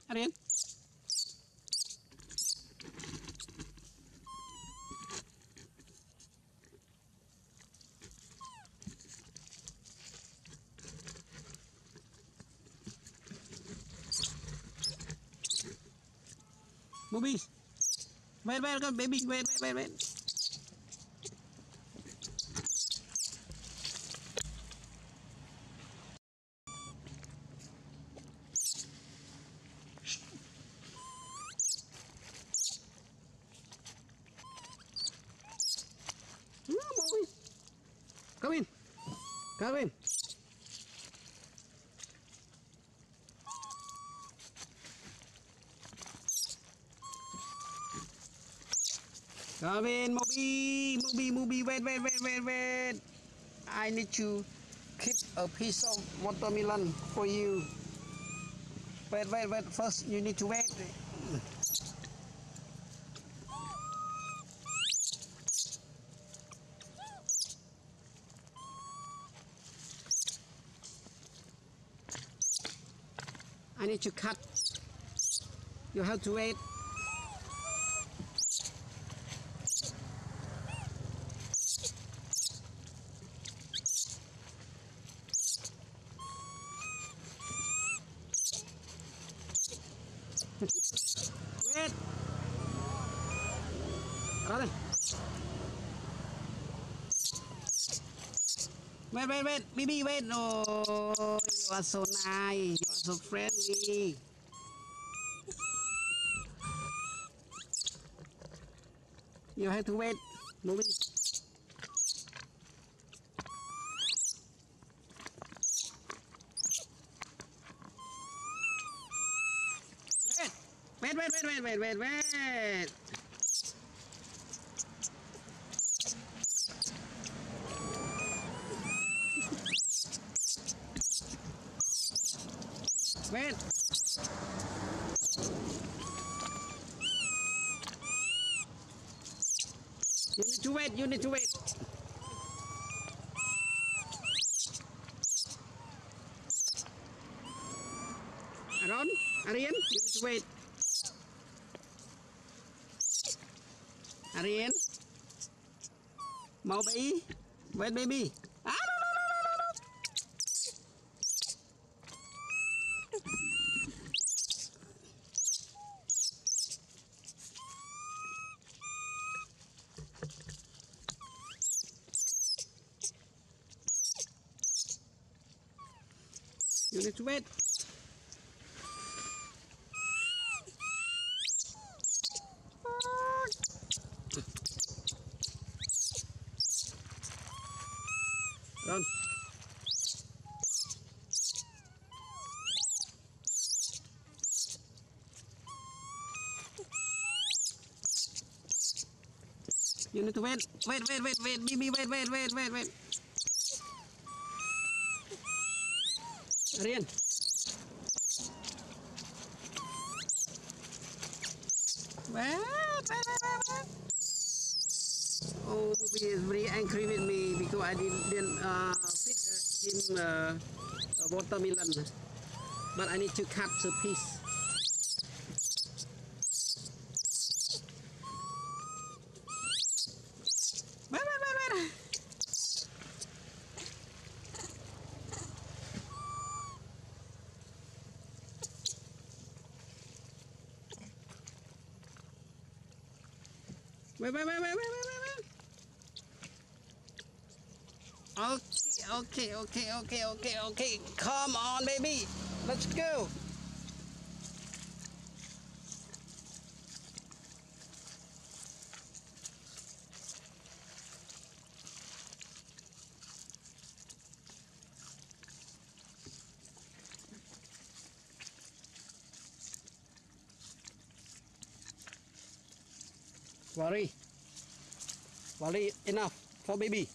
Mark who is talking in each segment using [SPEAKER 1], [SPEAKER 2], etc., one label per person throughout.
[SPEAKER 1] Arian. Moby. Wait, come, baby. Wait. Moby. Come in. Come in. Come in, Moby. Wait. I need to keep a piece of watermelon for you. Wait. First, you need to wait. I need to cut. You have to wait. Wait. Rồi. Wait. Baby, wait. Oh, you are so nice. You are so friendly. You have to wait, Moby. Wait. Wait. You need to wait. Arian, you need to wait. Arian, Moby, wait, baby. No. You need to wait. Run. You need to wait. Baby, wait. Arian. Wait. Oh, Moby is very angry with me because I didn't feed him a watermelon. But I need to cut the piece. Wait. Okay. Come on, baby. Let's go. Worry, enough for baby.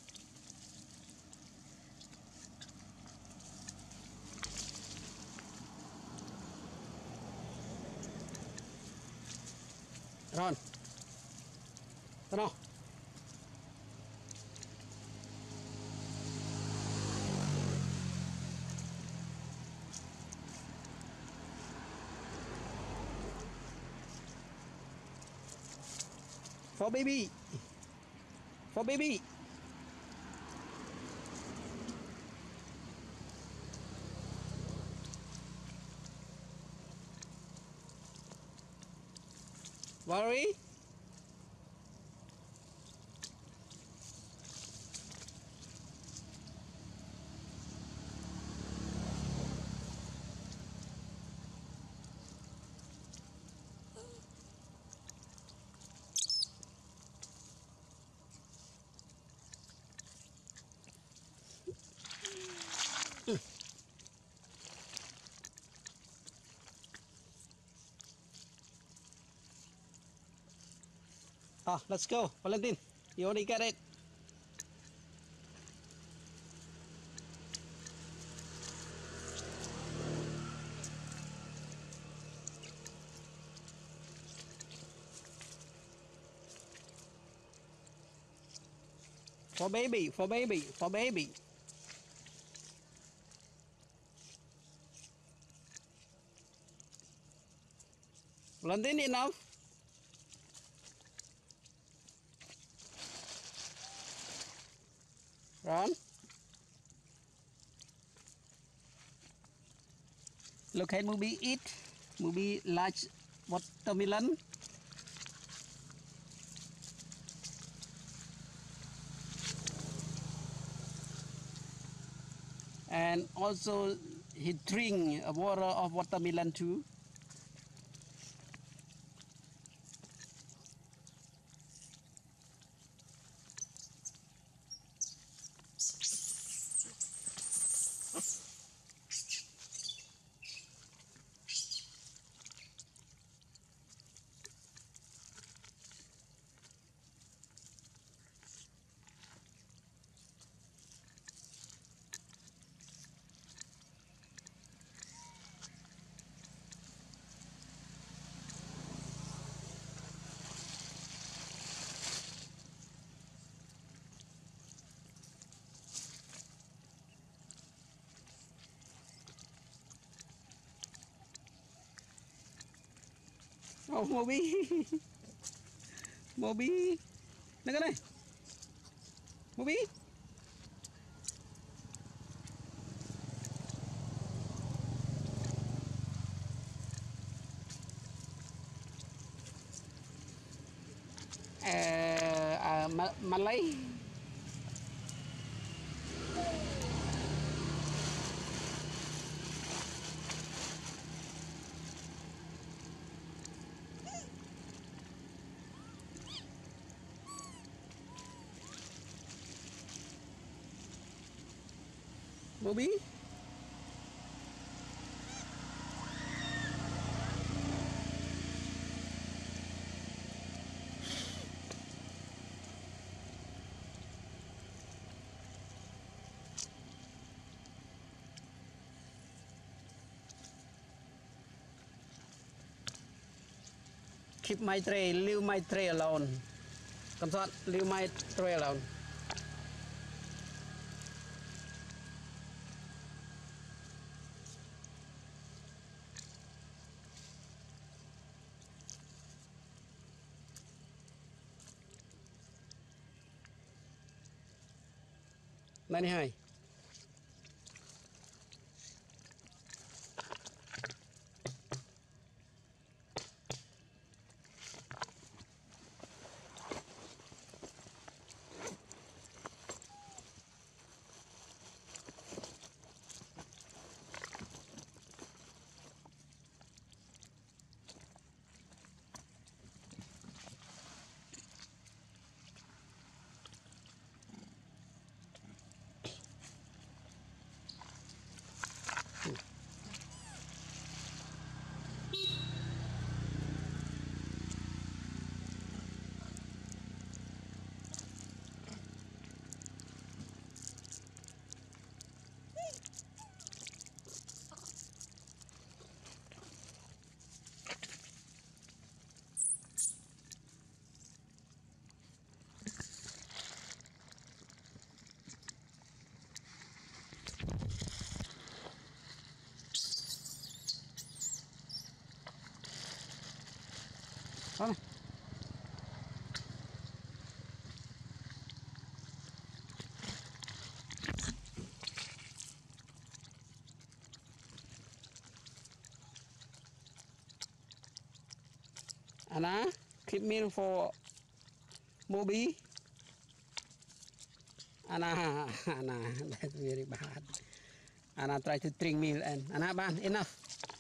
[SPEAKER 1] Run. Turn off. For baby. For baby. Worry. Ah, let's go, Valentin. You already got it. For baby, for baby, for baby. Valentin, enough. Run. Look at Moby eat. Moby large watermelon. And also he drink water of watermelon too. Oh, Moby. Moby. Nó cái này. Moby. Malay. Moby. Keep my tray, leave my tray alone. Cầm soát, leave my tray alone. Này hai. Anna, keep meal for Moby. Anna, Anna, that's very bad. Anna try to drink meal and Anna, ban enough.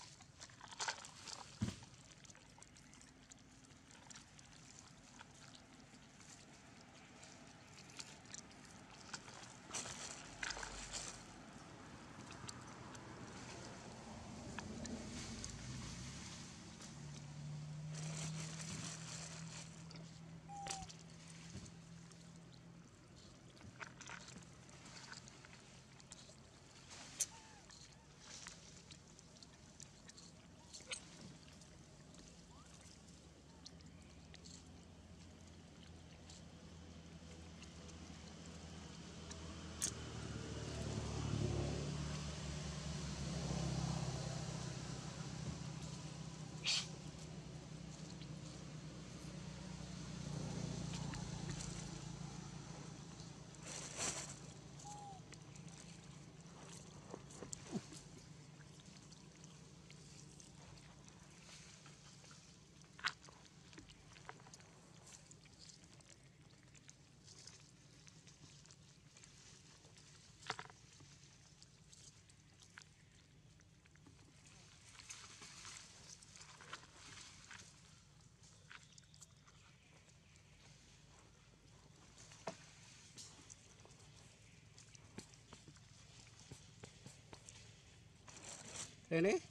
[SPEAKER 1] Really?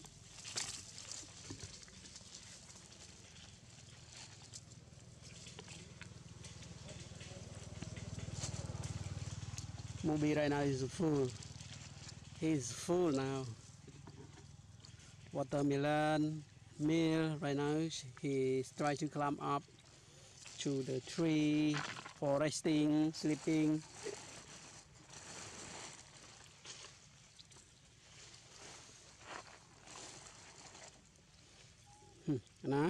[SPEAKER 1] Moby right now is full. He's full now. Watermelon meal right now. He's trying to climb up to the tree for resting, sleeping. Anna.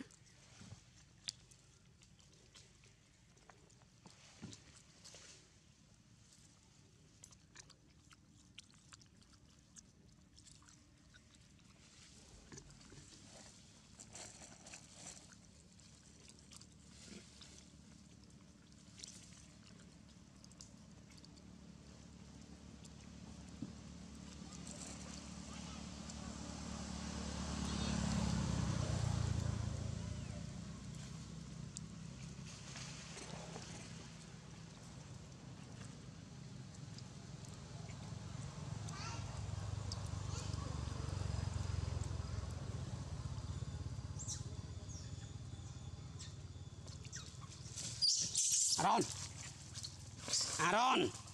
[SPEAKER 1] Aaron! Aaron!